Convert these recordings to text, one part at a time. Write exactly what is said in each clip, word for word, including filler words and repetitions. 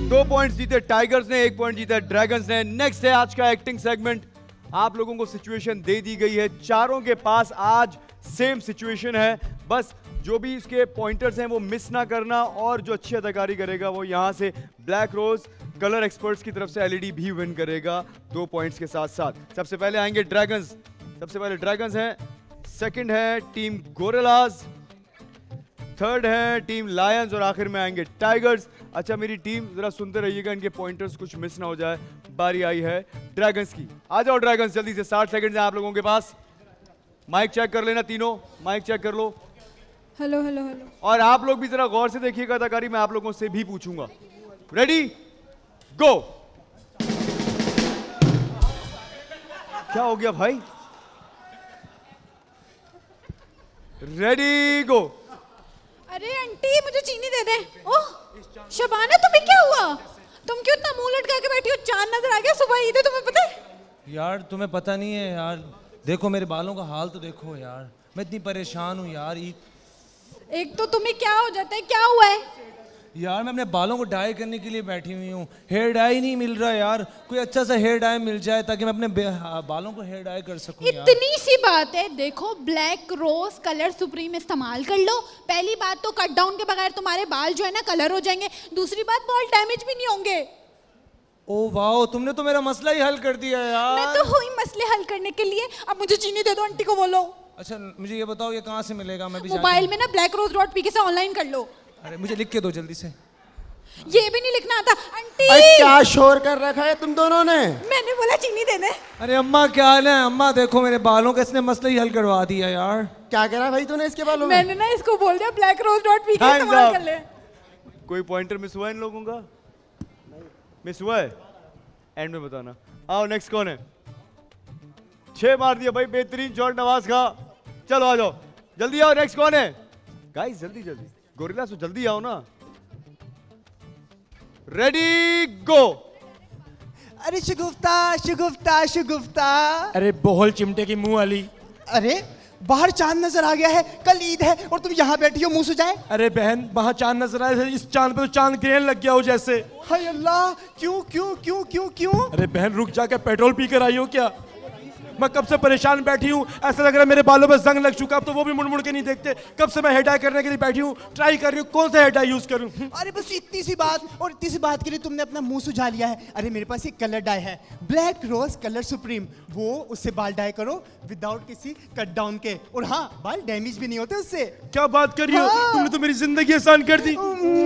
दो पॉइंट्स जीते टाइगर्स ने, एक पॉइंट जीता ड्रैगन्स ने। नेक्स्ट है आज का एक्टिंग सेगमेंट। आप लोगों को सिचुएशन दे दी गई है, चारों के पास आज सेम सिचुएशन है, बस जो भी इसके पॉइंटर्स हैं वो मिस ना करना, और जो अच्छी अदाकारी करेगा वो यहाँ से ब्लैक रोज कलर एक्सपर्ट्स की तरफ से एलईडी भी विन करेगा दो पॉइंट्स के साथ साथ। सबसे पहले आएंगे ड्रैगन्स, सबसे पहले ड्रैगन्स हैं, सेकंड है टीम गोरिल्लाज, थर्ड है टीम लायंस और आखिर में आएंगे टाइगर्स। अच्छा मेरी टीम जरा सुनते रहिएगा, इनके पॉइंटर्स कुछ मिस ना हो जाए। बारी आई है ड्रैगन्स की, आ जाओ ड्रैगन्स जल्दी से, साठ सेकंड है आप लोगों के पास। माइक चेक कर लेना तीनों, माइक चेक कर लो। Hello hello hello. और आप लोग भी जरा गौर से देखिएगा अदाकारी, मैं आप लोगों से भी पूछूंगा। Ready go. क्या हो गया भाई? Ready go. अरे आंटी मुझे चीनी दे दे। ओह शबाना तुम्हें क्या हुआ? तुम क्यों इतना मुंह लटका के बैठी हो? चांद नजर आ गया, सुबह ईद है, तुम्हें पता है? यार तुम्हें पता नहीं है यार, देखो मेरे बालों का हाल तो देखो यार, मैं इतनी परेशान हूँ यार। ईद एक तो तुम्हें क्या हो जाता है, क्या हुआ है? यार मैं अपने बालों को डाई करने के लिए बैठी हुई हूँ, हेयर डाई नहीं मिल रहा यार, कोई अच्छा सा हेयर डाई मिल जाए ताकि मैं अपने बालों को हेयर डाई कर सकूं। इतनी सी बात है, देखो ब्लैक रोज कलर सुप्रीम इस्तेमाल कर लो। पहली बात तो कट डाउन के बगैर तुम्हारे बाल जो है ना कलर हो जाएंगे, दूसरी बात बाल डैमेज भी नहीं होंगे। ओ वाओ, तुमने तो मेरा मसला ही हल कर दिया यार। मैं तो हुई मसले हल करने के लिए। अब मुझे चीनी दे दो, आंटी को बोलो। अच्छा मुझे ये बताओ ये कहाँ से मिलेगा? मैं भी मोबाइल में ना ब्लैक रोज डॉट पी के से ऑनलाइन कर लो। अरे मुझे लिख के दो जल्दी से। ये भी नहीं लिखना आता आंटी। क्या शोर कर रखा है तुम दोनों ने? मैंने बोला चीनी दे दे। अरे अम्मा क्या हाल है? अम्मा देखो मेरे बालों का इसने मसला ही हल करवा दिया यार। क्या करा भाई तूने इसके बालों में? मैंने ना इसको बोल दिया ब्लैक रोज डॉट पी के इस्तेमाल कर ले। कोई पॉइंटर मिस हुआ इन लोगों का? मिस हुआ है? एंड में बताना। आओ नेक्स्ट कौन है? छह मार दिया भाई, बेहतरीन शॉट नवाज का। चलो आ जाओ जल्दी आओ, नेक्स्ट कौन है? गाइस जल्दी जल्दी, गोरिल्ला सो जल्दी आओ ना। Ready go. अरे शगुफ्ता शगुफ्ता शगुफ्ता। अरे बोहल चिमटे की मुंह वाली। अरे बाहर चांद नजर आ गया है, कल ईद है और तुम यहाँ बैठी हो मुंह सुजाए। अरे बहन वहां चांद नजर आया, इस चांद पे तो चांद ग्रहण लग गया हो जैसे। हाय अल्लाह, क्यों क्यों क्यों क्यों क्यों? अरे बहन रुक जाकर पेट्रोल पी कर आई हो क्या? मैं कब से परेशान बैठी हूँ, ऐसा लग रहा है मेरे बालों में जंग लग चुका, अब तो वो भी मुड़ मुड़ के नहीं देखते। कब से मैं हेयर डाई करने के लिए बैठी हूँ, ट्राई कर रही हूँ कौन सा हेयर डाई यूज करूँ। अरे बस इतनी सी बात, और इतनी सी बात के लिए तुमने अपना मुंह सुझा लिया है। अरे मेरे पास एक कलर डाई है, ब्लैक रोज कलर सुप्रीम, वो उससे बाल डाई करो विदाउट किसी कट डाउन के, और हाँ बाल डैमेज भी नहीं होते उससे। क्या बात कर रही हो? हाँ। तुमने तो मेरी जिंदगी आसान कर दी।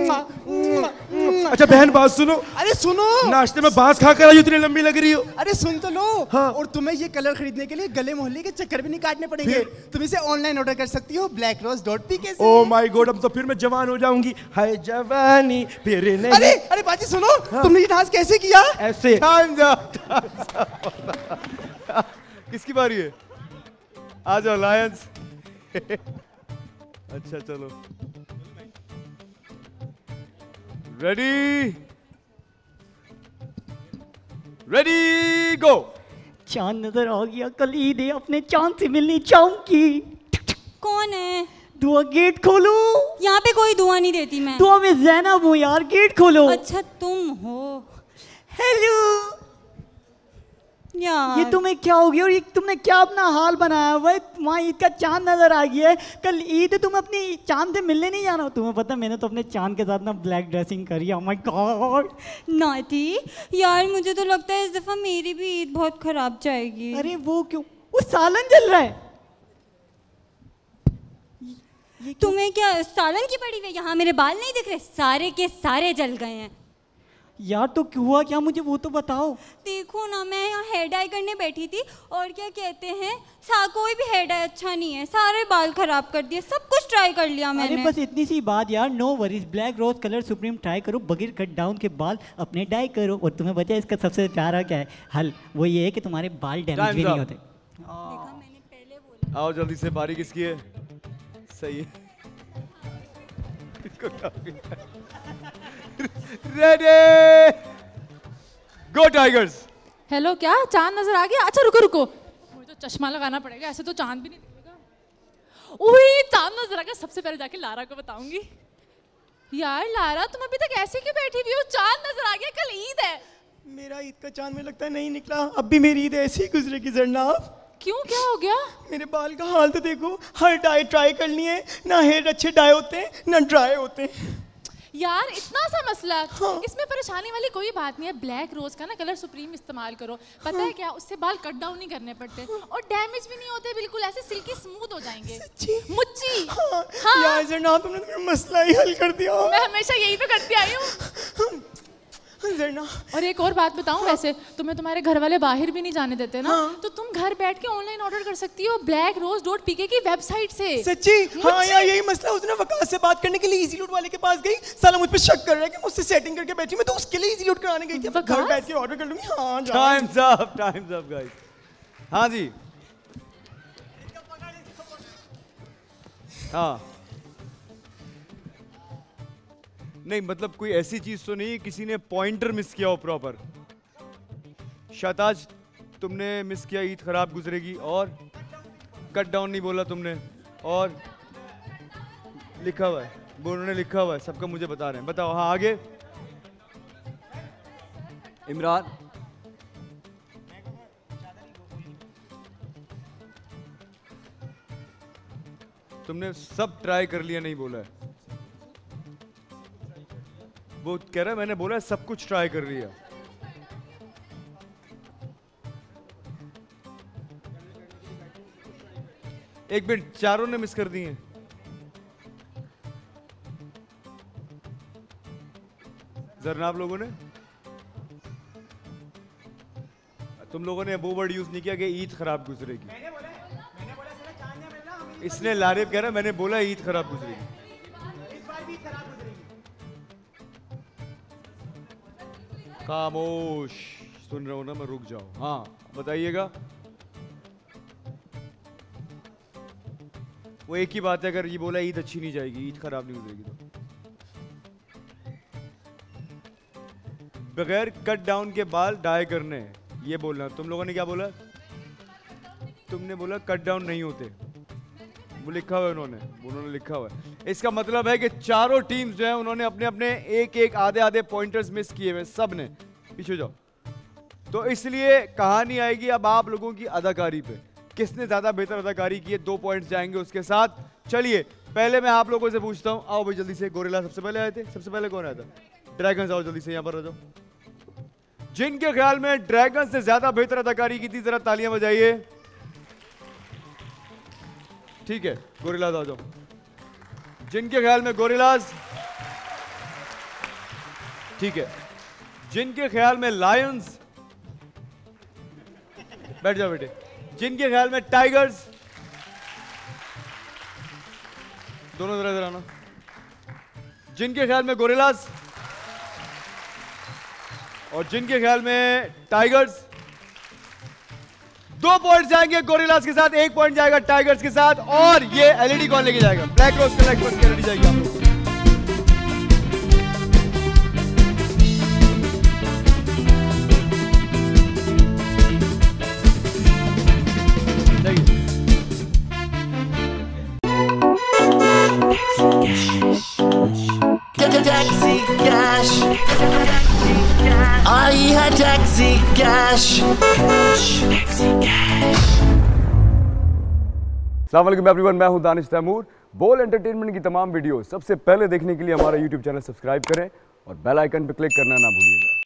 अच्छा बहन बात सुनो। अरे सुनो, नाश्ते में बांस खा कर आई, इतनी लंबी लग रही हो। अरे सुन तो लो। हाँ। और तुम्हें ये कलर खरीदने के लिए गले मोहल्ले के चक्कर भी नहीं काटने पड़ेंगे, तुम इसे ऑनलाइन ऑर्डर कर सकती हो ब्लैक रोज डॉट पी के से। ओह माय गॉड, अब तो फिर मैं जवान हो जाऊंगी। हाय जवानी फिर नहीं। अरे अरे बाजी सुनो, हाँ। तुमने ये डांस कैसे किया? ऐसे। किसकी बारी है? आ जाओ लायंस। अच्छा चलो रेडी रेडी गो। चांद नजर आ गया, कल ईद है, अपने चांद से मिलनी चाहूंगी। कौन है? दुआ गेट खोलो। यहाँ पे कोई दुआ नहीं देती मैं। दुआ में ज़ैनब हूँ यार, गेट खोलो। अच्छा तुम हो? हेलो यार ये तुम्हें क्या हो गया, और ये तुमने क्या अपना हाल बनाया हुआ है? वहाँ ईद का चांद नजर आ गया है, कल ईद है, तुम अपनी चांद से मिलने नहीं जाना? तुम्हें पता है मैंने तो अपने चांद के साथ ना ब्लैक ड्रेसिंग करी है। ओह माय गॉड नाटी यार, मुझे तो लगता है इस दफा मेरी भी ईद बहुत खराब जाएगी। अरे वो क्यों? वो सालन जल रहा है। तुम्हें क्या सालन की पड़ी हुई? यहाँ मेरे बाल नहीं दिख रहे? सारे के सारे जल गए हैं यार। तो क्यों हुआ क्या, मुझे वो तो बताओ। देखो ना, मैं यहाँ हेयर डाई करने बैठी थी और क्या कहते हैं, सा कोई भी हेयर डाई अच्छा नहीं है, सारे बाल खराब कर दिए, सब कुछ ट्राई कर लिया मैंने। अरे बस इतनी सी बात यार, no worries, black rose colour supreme try करो, बगैर कट डाउन के बाल अपने डाई करो, और तुम्हें पता है इसका सबसे प्यारा क्या है हल? वो ये है कि तुम्हारे बाल डैमेज भी नहीं होते। देखा मैंने पहले बोला। आओ जल्दी से, बारी किसकी है? सही है। रेडी गो टाइगर्स। हेलो, क्या चांद नजर आ गया? अच्छा रुको रुको, मुझे तो चश्मा लगाना पड़ेगा, ऐसे तो चांद भी नहीं दिखेगा। ओए चांद नजर आ गया, सबसे पहले जाके लारा को बताऊंगी। यार लारा तुम अभी तक ऐसे क्यों बैठी हुई हो? चांद नजर आ ईद का चांद में लगता है नहीं निकला, अब भी मेरी ईद ऐसी ही गुजरेगी जरनाब। क्यों, क्या हो गया? मेरे बाल का हाल तो देखो, हर डाई ट्राई कर लिए, ना हेयर अच्छे डाई होते हैं ना ड्राई होते हैं। यार इतना सा मसला, हाँ। इसमें परेशानी वाली कोई बात नहीं है। ब्लैक रोज का ना कलर सुप्रीम इस्तेमाल करो, पता हाँ। है क्या, उससे बाल कट डाउन नहीं करने पड़ते और डैमेज भी नहीं होते, बिल्कुल ऐसे सिल्की स्मूथ हो जाएंगे। सच्ची? मुच्ची। हाँ। हाँ। यार जरनाब तुमने तो मेरा मसला ही हल कर दिया। मैं हमेशा यही तो करती आई हूँ। जरना। और एक और बात बताऊं, हाँ। वैसे तुम्हें तुम्हारे घर वाले बाहर भी नहीं जाने देते ना, हाँ। तो तुम घर बैठ के ऑनलाइन ऑर्डर कर सकती हो ब्लैक रोज डॉट पीके की वेबसाइट से। सच्ची? हाँ यार यही मसला, उसने वकास से बात करने के लिए इजी लूट वाले के पास गई, साला मुझ पे शक कर रहा है कि मुझसे सेटिंग करके बैठी, मैं तो उसके लिए इजी लूट कराने गई थी, अब घर बैठ के ऑर्डर कर लूंगी। हाँ time's up, time's up guys. हाँ जी, हाँ नहीं मतलब कोई ऐसी चीज तो नहीं किसी ने पॉइंटर मिस किया हो प्रॉपर। शहताज तुमने मिस किया, ईद खराब गुजरेगी, और कट डाउन नहीं बोला तुमने, और लिखा हुआ है, उन्होंने लिखा हुआ है, सबका मुझे बता रहे हैं। बताओ हाँ आगे। इमरान तुमने सब ट्राई कर लिया, नहीं बोला है। वो कह रहा है मैंने बोला है सब कुछ ट्राई कर लिया। एक मिनट, चारों ने मिस कर दिए। जरनाब लोगों ने, तुम लोगों ने वो वर्ड यूज नहीं किया कि ईद खराब गुजरेगी। इसने लारिब कह रहा मैंने बोला ईद खराब गुजरेगी। खामोश, सुन रहा हूं ना मैं, रुक जाओ। हाँ बताइएगा। वो एक ही बात है, अगर ये बोला ईद अच्छी नहीं जाएगी, ईद खराब नहीं गुजरेगी, तो बगैर कट डाउन के बाल डाई करने हैं, ये बोलना। तुम लोगों ने क्या बोला? तुमने बोला कट डाउन नहीं होते, वो लिखा हुआ है उन्होंने, उन्होंने लिखा हुआ है। इसका मतलब है कि चारों टीम्स जो है उन्होंने अपने अपने एक एक आधे आधे पॉइंटर्स मिस किए हुए, सब ने। पीछे जाओ। तो इसलिए कहानी आएगी अब आप लोगों की अदाकारी पे, किसने ज्यादा बेहतर अदाकारी की है, दो पॉइंट्स जाएंगे उसके साथ। चलिए पहले मैं आप लोगों से पूछता हूं, आओ भाई जल्दी से। गोरिल्ला सबसे पहले आए थे, सबसे पहले कौन आया था? ड्रैगन्स, आओ जल्दी से यहाँ पर आ जाओ। जिनके ख्याल में ड्रैगन से ज्यादा बेहतर अदाकारी की थी जरा तालियां बजाइए। ठीक है, गोरिल्लाज आ जाओ। जिनके ख्याल में गोरिल्लाज, ठीक है। जिनके ख्याल में लायंस, बैठ जाओ बेटे। जिनके ख्याल में टाइगर्स, दोनों जरा इधर आना। जिनके ख्याल में गोरिल्लाज, और जिनके ख्याल में टाइगर्स, दो पॉइंट जाएंगे गोरिल्लास के साथ, एक पॉइंट जाएगा टाइगर्स के साथ। और ये एलईडी कौन लेके जाएगा? ब्लैक रोज कलेक्ट करके एलईडी जाएगी आप लोग। Taxi cash. I had taxi cash. अस्सलाम वालेकुम एवरीवन, मैं हूं दानिश तैमूर। बोल एंटरटेनमेंट की तमाम वीडियो सबसे पहले देखने के लिए हमारा यूट्यूब चैनल सब्सक्राइब करें और बेल आइकन पर क्लिक करना ना भूलिएगा।